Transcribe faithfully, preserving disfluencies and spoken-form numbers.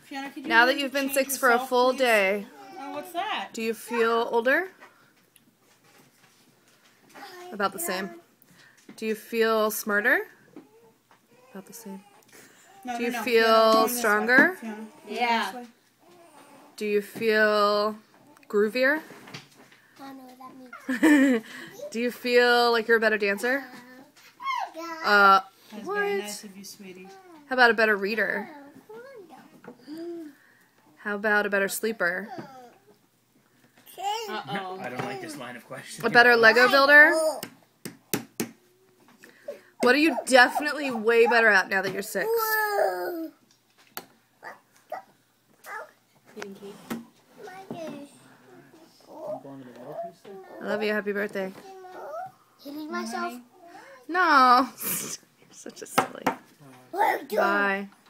Fiona, could you Now that you've been change six for a yourself, full please? day, Oh, what's that? do you feel older? About the same. Do you feel smarter? About the same. No, Do you no, no. feel Fiona, going this stronger? way. Fiona, going Yeah. this way. Do you feel groovier? I don't know what that means. Do you feel like you're a better dancer? Uh, That's what? very nice of you, sweetie. How about a better reader? How about a better sleeper? Uh-oh. I don't like this line of questioning. A better Lego builder? What are you definitely way better at now that you're six? Eating cake. I love you. Happy birthday. Hitting myself. No. You're such a silly. Bye.